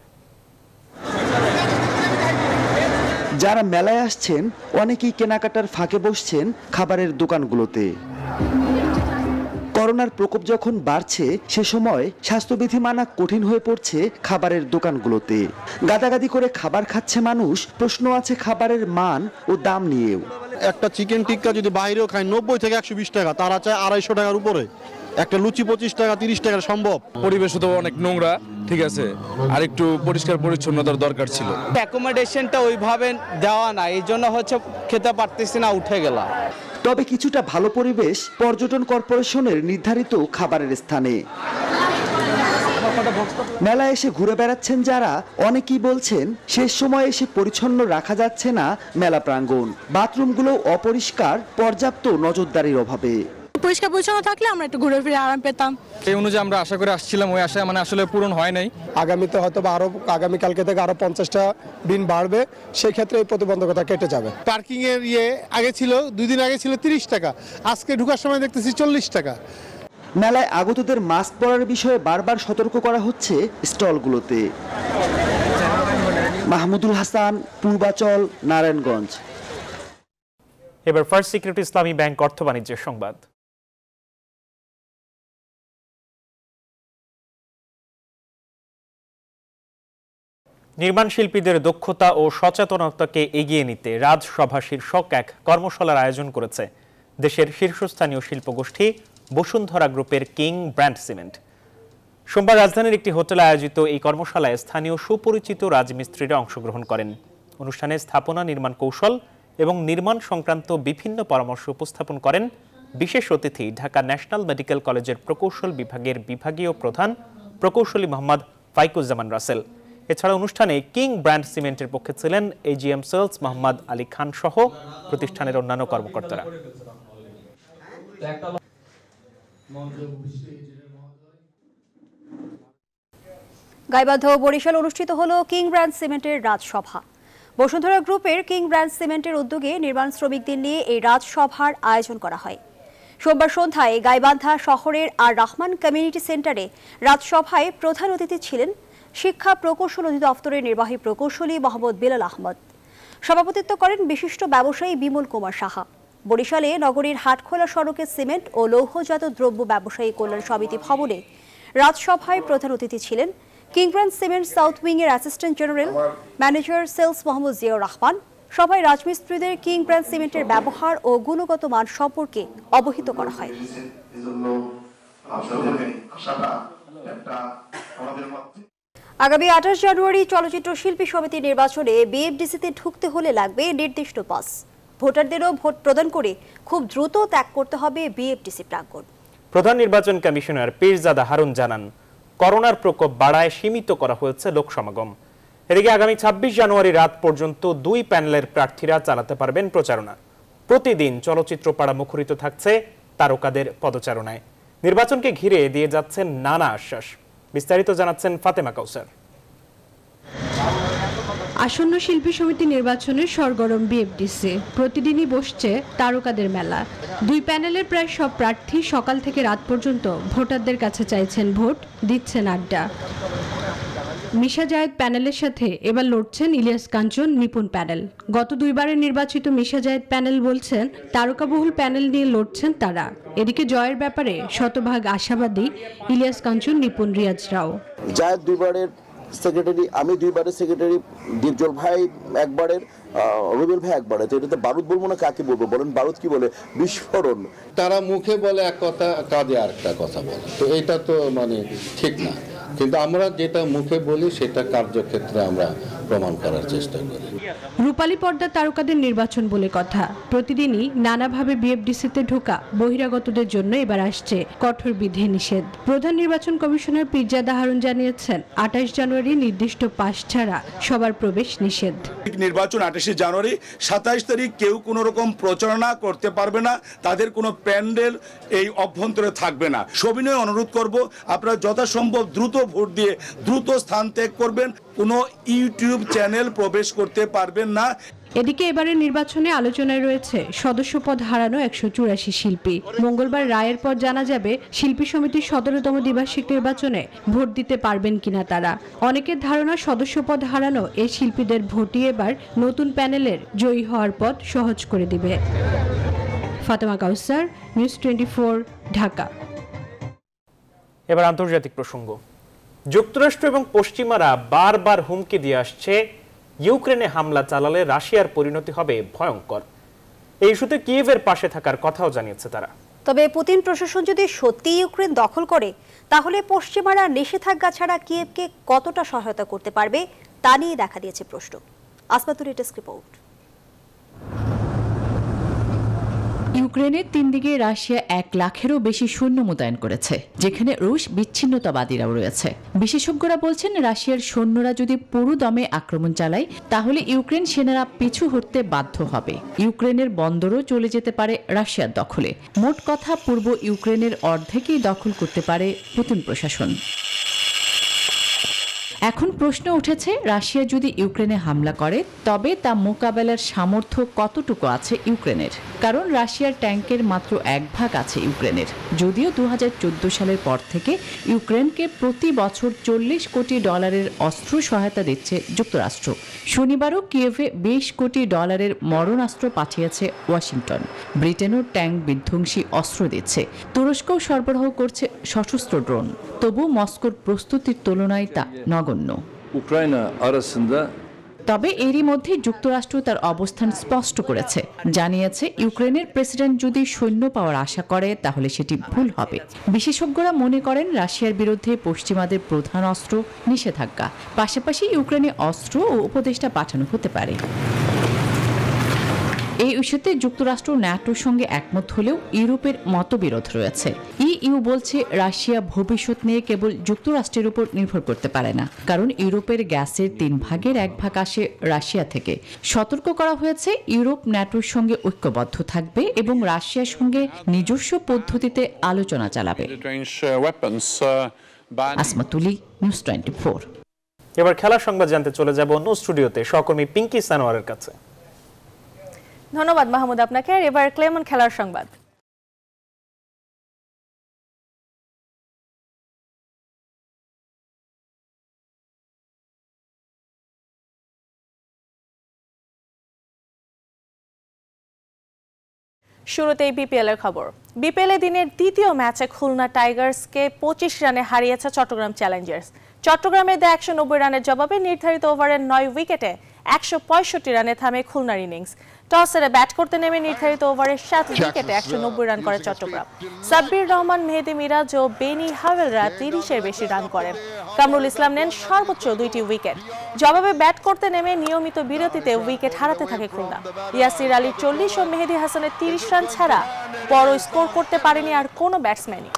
যারা মেলায় আসছেন অনেকেই কেনাকাটার ফাঁকে বসছেন খাবারের দোকানগুলোতে। করোনার প্রকোপ যখন বাড়ছে সে সময় স্বাস্থ্যবিধি মানা কঠিন হয়ে পড়ছে খাবারের দোকানগুলোতে। গাদাগাদি করে খাবার খাচ্ছে মানুষ। প্রশ্ন আছে খাবারের মান ও দাম নিয়েও। একটা চিকেন টিক্কা যদি বাইরেও খায় 90 থেকে 120 টাকা, তারা চায় 250 টাকার উপরে। একটা লুচি 25 টাকা 30 টাকার সম্ভব। পরিবেশ তো অনেক নোংরা, ঠিক আছে, আর একটু পরিষ্কার পরিচ্ছন্নতার দরকার ছিল। অ্যাকোমোডেশনটা ওইভাবে দেওয়া না, এই জন্য হচ্ছে খেতে পারতেছি না, উঠে গেলাম। তবে কিছুটা ভালো পরিবেশ পর্যটন কর্পোরেশনের নির্ধারিত খাবারের স্থানে। মেলায় এসে ঘুরে বেড়াচ্ছেন যারা, অনেকেই বলছেন শেষ সময় এসে পরিচ্ছন্ন রাখা যাচ্ছে না মেলা প্রাঙ্গণ। বাথরুমগুলো অপরিষ্কার, পর্যাপ্ত নজরদারির অভাবে। পরিষ্কার পরিচ্ছন্ন থাকলে আমরা একটু ঘুরে ফিরে আরাম পেতাম। এই অনুযায়ী আমরা আশা করে আসছিলাম, ওই আশায় আসলে পূরণ হয় নাই। আগামীতে হয়তো আগামীকালকে থেকে আরো 50টা দিন বাড়বে, সেই ক্ষেত্রে এই প্রতিবন্ধকতা কেটে যাবে। পার্কিং এর আগে ছিল 2 দিন আগে ছিল 30 টাকা, আজকে ঢোকার সময় দেখতেছি 40 টাকা। মেলায় আগতদের মাস্ক পরার বিষয়ে বারবার সতর্ক করা হচ্ছে স্টলগুলোতে। মাহমুদুল হাসান, পূর্বাচল, নারায়ণগঞ্জ। এবার ফার্স্ট সিকিউরিটি ইসলামী ব্যাংক অর্থ বাণিজ্যের সংবাদ। নির্মাণ শিল্পীদের দক্ষতা ও সচেতনতাকে এগিয়ে নিতে রাজসভা শীর্ষক এক কর্মশালার আয়োজন করেছে দেশের শীর্ষস্থানীয় শিল্পগোষ্ঠী বসুন্ধরা গ্রুপের কিং ব্র্যান্ড সিমেন্ট। সোমবার রাজধানীর একটি হোটেলে আয়োজিত এই কর্মশালায় স্থানীয় সুপরিচিত রাজমিস্ত্রিরা অংশগ্রহণ করেন। অনুষ্ঠানে স্থাপনা, নির্মাণ কৌশল এবং নির্মাণ সংক্রান্ত বিভিন্ন পরামর্শ উপস্থাপন করেন বিশেষ অতিথি ঢাকা ন্যাশনাল মেডিকেল কলেজের প্রকৌশল বিভাগের বিভাগীয় প্রধান প্রকৌশলী মোহাম্মদ ফাইকুজ্জামান রাসেল। এছাড়া অনুষ্ঠানে কিং ব্র্যান্ড সিমেন্টের পক্ষে ছিলেন এজিএম সেলস মোহাম্মদ আলী খান সহ প্রতিষ্ঠানের অন্যান্য কর্মকর্তারা। গাইবান্ধা ও বরিশাল অনুষ্ঠিত হলো কিং ব্র্যান্ড সিমেন্টের রাজসভা। বসুন্ধরা গ্রুপের কিং ব্র্যান্ড সিমেন্টের উদ্যোগে নির্মাণ শ্রমিকদের নিয়ে এই রাজসভার আয়োজন করা হয়। সোমবার সন্ধ্যায় গাইবান্ধা শহরের আর রহমান কমিউনিটি সেন্টারে রাজসভায় প্রধান অতিথি ছিলেন শিক্ষা প্রকৌশল অধিদপ্তরের নির্বাহী প্রকৌশলী মোহাম্মদ বিলাল আহমদ। সভাপতিত্ব করেন বিশিষ্ট ব্যবসায়ী বিমল কুমার সাহা। বরিশালে নগরীর হাটখোলা সড়কে সিমেন্ট ও লৌহজাত দ্রব্য ব্যবসায়ী কল্যাণ সমিতি ভবনে রাজসভায় প্রধান অতিথি ছিলেন king brand cement south wing এর assistant general manager sales Mohammad Ziaur Rahman. সভায় রাজমিস্ত্রিদের কিং ব্র্যান্ড সিমেন্টের ব্যবহার ও গুণগত মান সম্পর্কে অবহিত করা হয়। আগামী 28 জানুয়ারি চলচ্চিত্র শিল্পী সমিতি নির্বাচনে বিএফডিসিতে ঢুকতে হলে লাগবে নির্দিষ্ট পাস। ভোটারদেরও ভোট প্রদান করে খুব দ্রুত ত্যাগ করতে হবে বিএফডিসি প্রাঙ্গণ। প্রধান নির্বাচন কমিশনার পীরজাদা হারুন জানান, করোনার প্রকোপ বাড়ায় সীমিত করা হয়েছে লোক সমাগম। এদিকে আগামী 26 জানুয়ারি রাত পর্যন্ত 2 প্যানেলের প্রার্থীরা চালাতে পারবেন প্রচারণা। প্রতিদিন চলচ্চিত্র পাড়া মুখরিত থাকছে তারকাদের পদচারণায়। নির্বাচনকে ঘিরে দিয়ে যাচ্ছেন নানা আশ্বাস। বিস্তারিত জানাচ্ছেন ফাতেমা কাউসার। আসন্ন শিল্পী সমিতি নির্বাচনের সরগরম বিএফডিসি। প্রতিদিনই বসছে তারকাদের মেলা। 2 প্যানেলের প্রায় সব প্রার্থী সকাল থেকে রাত পর্যন্ত ভোটারদের কাছে চাইছেন ভোট, দিচ্ছেন আড্ডা। মিশা জায়েদ প্যানেলের সাথে এবার লড়ছেন ইলিয়াস কাঞ্চন নিপুণ প্যানেল। গত 2 বারের নির্বাচিত মিশা জায়েদ প্যানেল বলছেন তারকাবহুল প্যানেল নিয়ে লড়ছেন তারা। এদিকে জয়ের ব্যাপারে শতভাগ আশাবাদী ইলিয়াস কাঞ্চন নিপুণ রিয়াজরাও। জায়েদ 2 বারের সেক্রেটারি, আমি 2 বারের সেক্রেটারি, দীপজল ভাই একবারের, রবিউল ভাই একবারে। তো এটাতে বারুদ বলবো না কাকে বলবো বলেন? বারুদ কি বলে? বিস্ফোরণ। তারা মুখে বলে এক কথা, কাজে আর একটা কথা বলে, তো এটা তো ঠিক না। কিন্তু আমরা যেটা মুখে বলি সেটা কার্যক্ষেত্রে আমরা প্রমাণ করার চেষ্টা করি। রূপালী পর্দা তারকাদের নির্বাচন বলে কথা। প্রতিদিনই নানাভাবে বিএফডিসিতে ঢোকা বহিরাগতদের জন্য এবার আসছে কঠোর বিধি নিষেধ। প্রধান নির্বাচন কমিশনার পীরজাদা হারুন জানিয়েছেন 28 জানুয়ারি নির্দিষ্ট পাস ছাড়া সবার প্রবেশ নিষেধ। নির্বাচন 28 জানুয়ারি, 27 তারিখ কেউ কোনো রকম প্রচারণা করতে পারবে না, তাদের কোনো প্যান্ডেল এই অভ্যন্তরে থাকবে না। সবিনয় অনুরোধ করব, আপনারা যথাসম্ভব দ্রুত ভোট দিয়ে দ্রুত স্থান ত্যাগ করবেন। কোনো ইউটিউব চ্যানেল প্রবেশ করতে পারবেন না। এদিকে এবারের নির্বাচনে আলোচনায় রয়েছে সদস্যপদ হারানো 184 শিল্পী। মঙ্গলবার রায়ের পর জানা যাবে শিল্পী সমিতির 17তম দ্বিবার্ষিক নির্বাচনে ভোট দিতে পারবেন কিনা তারা। অনেকের ধারণা সদস্যপদ হারানো এই শিল্পীদের ভোটই এবার নতুন প্যানেলের জয়ী হওয়ার পথ সহজ করে দিবে। ফাতেমা কাউসার, নিউজ 24, ঢাকা। এবার আন্তর্জাতিক প্রসঙ্গ। যুক্তরাষ্ট্র এবং পশ্চিমারা বারবার হুমকি দিয়ে আসছে ইউক্রেনে হামলা চালালে রাশিয়ার পরিণতি হবে ভয়ঙ্কর। এই ইস্যুতে কিয়েভের পাশে থাকার কথাও জানিয়েছে তারা। তবে পুতিন প্রশাসন যদি সত্যি ইউক্রেন দখল করে তাহলে পশ্চিমারা নিষেধাজ্ঞা ছাড়া কিয়েভকে কতটা সহায়তা করতে পারবে তা নিয়ে দেখা দিয়েছে প্রশ্ন। আসমাতুর ডেস্ক রিপোর্ট। ইউক্রেনের 3 দিকে রাশিয়া 1 লাখেরও বেশি সৈন্য মোতায়েন করেছে, যেখানে রুশ বিচ্ছিন্নতাবাদীরাও রয়েছে। বিশেষজ্ঞরা বলছেন রাশিয়ার সৈন্যরা যদি পুরো দমে আক্রমণ চালায় তাহলে ইউক্রেন সেনারা পিছু হটতে বাধ্য হবে। ইউক্রেনের বন্দরও চলে যেতে পারে রাশিয়ার দখলে। মোট কথা পূর্ব ইউক্রেনের অর্ধেকই দখল করতে পারে পুতিন প্রশাসন। এখন প্রশ্ন উঠেছে রাশিয়া যদি ইউক্রেনে হামলা করে তবে তা মোকাবেলার সামর্থ্য কতটুকু আছে ইউক্রেনের। কারণ রাশিয়ার ট্যাঙ্কের মাত্র 1 ভাগ আছে ইউক্রেনের। যদিও 2014 সালের পর থেকে ইউক্রেনকে প্রতি বছর $40 কোটি অস্ত্র সহায়তা দিচ্ছে যুক্তরাষ্ট্র। শনিবারও কিয়েভে $20 কোটি মরণাস্ত্র পাঠিয়েছে ওয়াশিংটন। ব্রিটেনও ট্যাঙ্ক বিধ্বংসী অস্ত্র দিচ্ছে। তুরস্কও সরবরাহ করছে সশস্ত্র ড্রোন। তবু মস্কোর প্রস্তুতির তুলনায় তা নগণ্য। তবে এরই মধ্যে যুক্তরাষ্ট্র তার অবস্থান স্পষ্ট করেছে, জানিয়েছে ইউক্রেনের প্রেসিডেন্ট যদি সৈন্য পাওয়ার আশা করে তাহলে সেটি ভুল হবে। বিশেষজ্ঞরা মনে করেন রাশিয়ার বিরুদ্ধে পশ্চিমাদের প্রধান অস্ত্র নিষেধাজ্ঞা, পাশাপাশি ইউক্রেনে অস্ত্র ও উপদেষ্টা পাঠানো হতে পারে। এই ইস্যুতে যুক্তরাষ্ট্র ন্যাটোর সঙ্গে একমত হলেও ইউরোপের মতবিরোধ রয়েছে। ইইউ বলছে রাশিয়া ভবিষ্যৎ নিয়ে কেবল যুক্তরাষ্ট্রের উপর নির্ভর করতে পারে না, কারণ ইউরোপের গ্যাসের 3 ভাগের 1 ভাগ আসে রাশিয়া থেকে। সতর্ক করা হয়েছে ইউরোপ ন্যাটোর সঙ্গে ঐক্যবদ্ধ থাকবে এবং রাশিয়ার সঙ্গে নিজস্ব পদ্ধতিতে আলোচনা চালাবে। আসমাতুলি, নিউজ 24। এবার খেলার সংবাদ জানতে চলে যাব অন্য স্টুডিওতে সহকর্মী পিঙ্কি সানোয়ারের কাছে। ধন্যবাদ মাহমুদ আপনাকে। আর এবার ক্লেমন খেলার সংবাদ। শুরুতেই বিপিএল এর খবর। বিপিএল এ দিনের দ্বিতীয় ম্যাচে খুলনা টাইগার্সকে 25 রানে হারিয়েছে চট্টগ্রাম চ্যালেঞ্জার্স। চট্টগ্রামে 190 রানের জবাবে নির্ধারিত ওভারের 9 উইকেটে 165 রানে থামে খুলনার ইনিংস। টস হেরে ব্যাট করতে নেমে নির্ধারিত ওভারে 7 উইকেটে 190 রান করে চট্টগ্রাম। সাব্বির রহমান, মেহেদি মিরাজ ও বেনি হাওয়েলরা 30-এর বেশি রান করেন। কামরুল ইসলাম নেন সর্বোচ্চ 2টি উইকেট। জবাবে ব্যাট করতে নেমে নিয়মিত বিরতিতে উইকেট হারাতে থাকে খুলনা। ইয়াসির আলী 40 ও মেহেদি হাসানের 30 রান ছাড়া বড় স্কোর করতে পারেনি আর কোনো ব্যাটসম্যানই।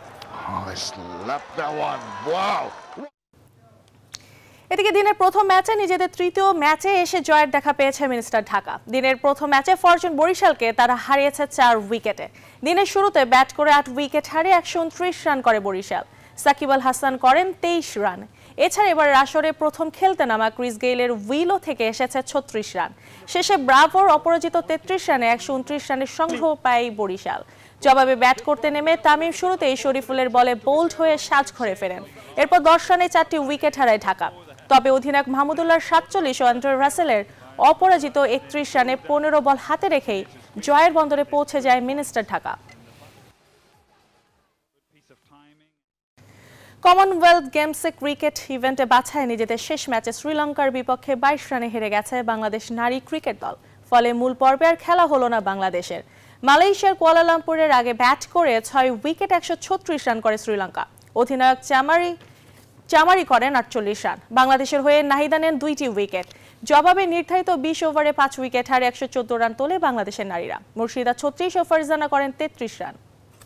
এদিকে দিনের প্রথম ম্যাচে নিজেদের তৃতীয় ম্যাচে এসে জয়ের দেখা পেয়েছে মিনিস্টার ঢাকা। দিনের প্রথম ম্যাচে ফরচুন বরিশালকে তারা হারিয়েছে 4 উইকেটে। দিনের শুরুতে ব্যাট করে 8 উইকেট হারিয়ে 129 রান করে বরিশাল। সাকিব আল হাসান করেন 23 রান। এছাড়া এবার আসরে প্রথম খেলতে নামা ক্রিস গেইলের উইলো থেকে এসেছে 36 রান। শেষে ব্রাভোর অপরাজিত 33 রানে 129 রানের সংগ্রহ পায় বরিশাল। জবাবে ব্যাট করতে নেমে তামিম শুরুতেই শরীফুলের বলে বোল্ড হয়ে সাজঘরে ফেরেন। এরপর 10 রানে 4টি উইকেট হারায় ঢাকা। তবে অধিনায়ক মাহমুদুল্লাহর 47 ও অ্যান্ড্রে রাসেলের অপরাজিত 31 রানে 15 বল হাতে রেখেই জয়ের বন্দরে পৌঁছে যায় মিনিস্টার ঢাকা। কমনওয়েলথ গেমসে ক্রিকেট ইভেন্টে বাছাই নিজেদের শেষ ম্যাচে শ্রীলঙ্কার বিপক্ষে 22 রানে হেরে গেছে বাংলাদেশ নারী ক্রিকেট দল। ফলে মূল পর্বে আর খেলা হলো না বাংলাদেশের। মালয়েশিয়ার কুয়ালালামপুরের আগে ব্যাট করে 6 উইকেট 136 রান করে শ্রীলঙ্কা। অধিনায়ক চামারি করেন 48 রান। বাংলাদেশের হয়ে নাহিদা নেন 2টি উইকেট। জবাবে নির্ধারিত 20 ওভারে 5 উইকেট হারে 114 রান তোলে বাংলাদেশের নারীরা। মুর্শিদা 36 ও ফারজানা করেন 33 রান।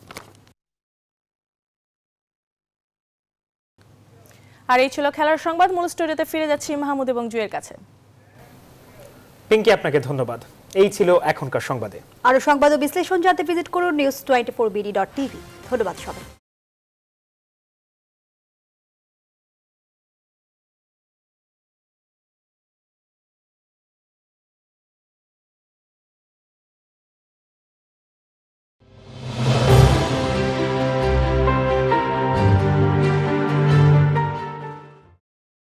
আর এই ছিল খেলার সংবাদ। মূল স্টুডিওতে ফিরে যাচ্ছি মাহমুদ এবং জুয়ের কাছে। পিঙ্কি, আপনাকে ধন্যবাদ। এই ছিল এখনকার সংবাদে। আরো সংবাদ ও বিশ্লেষণ জানতে ভিজিট করুন news24bd.tv। ধন্যবাদ সবাই।